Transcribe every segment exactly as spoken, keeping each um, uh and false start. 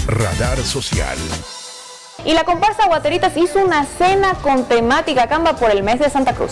Radar Social. Y la comparsa Guateritas hizo una cena con temática Camba por el mes de Santa Cruz.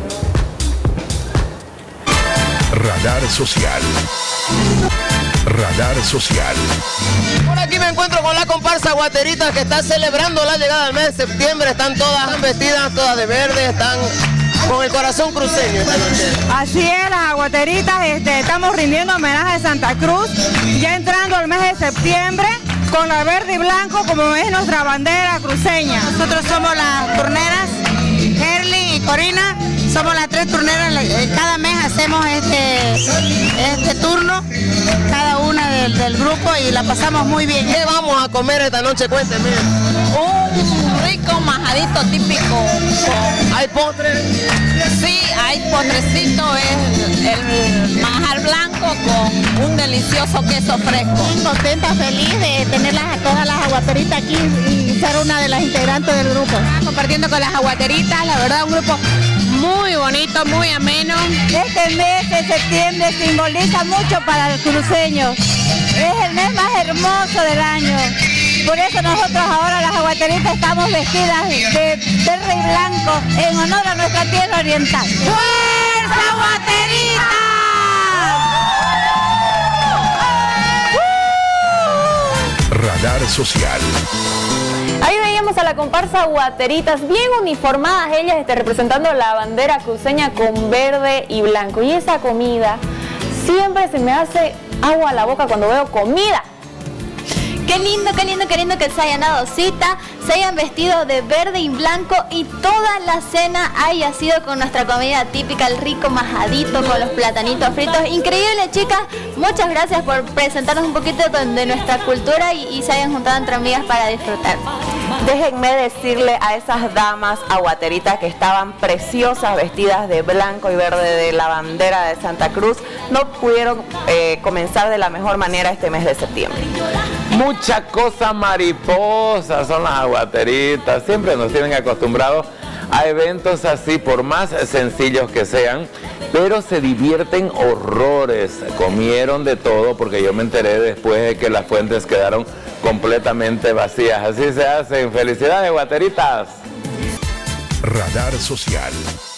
Radar Social. Radar Social. Por aquí me encuentro con la comparsa Guateritas que está celebrando la llegada del mes de septiembre. Están todas vestidas, todas de verde, están con el corazón cruceño esta noche. Así es, las Guateritas, este, estamos rindiendo homenaje a Santa Cruz, ya entrando el mes de septiembre, con la verde y blanco como es nuestra bandera cruceña. Nosotros somos las turneras, Herly y Corina, somos las tres turneras, cada mes hacemos este, este turno, cada una del, del grupo, y la pasamos muy bien. ¿Qué vamos a comer esta noche? Cuénteme. Un rico majadito típico. ¿Hay postre? Sí, hay potrecito, es el manjar blanco con un delicioso queso fresco. Contenta, feliz de tenerlas a todas las aguateritas aquí y ser una de las integrantes del grupo. Compartiendo con las aguateritas, la verdad un grupo muy bonito, muy ameno. Este mes de septiembre simboliza mucho para el cruceño. Es el mes más hermoso del año. Por eso nosotros ahora las aguateritas estamos vestidas de verde y blanco en honor a nuestra tierra oriental. ¡Fuerza Aguaterita! Radar Social. Ahí veíamos a la comparsa Guateritas, bien uniformadas ellas, este, representando la bandera cruceña con verde y blanco. Y esa comida, siempre se me hace agua a la boca cuando veo comida. Qué lindo, qué lindo, qué lindo que se hayan dado cita, se hayan vestido de verde y blanco y toda la cena haya sido con nuestra comida típica, el rico majadito con los platanitos fritos. Increíble, chicas, muchas gracias por presentarnos un poquito de nuestra cultura y, y se hayan juntado entre amigas para disfrutar. Déjenme decirle a esas damas aguateritas que estaban preciosas, vestidas de blanco y verde de la bandera de Santa Cruz, no pudieron eh, comenzar de la mejor manera este mes de septiembre. Mucha cosa mariposa son las aguateritas, siempre nos tienen acostumbrados a eventos así, por más sencillos que sean, pero se divierten horrores, comieron de todo, porque yo me enteré después de que las fuentes quedaron completamente vacías. Así se hacen. Felicidades, Guateritas. Radar Social.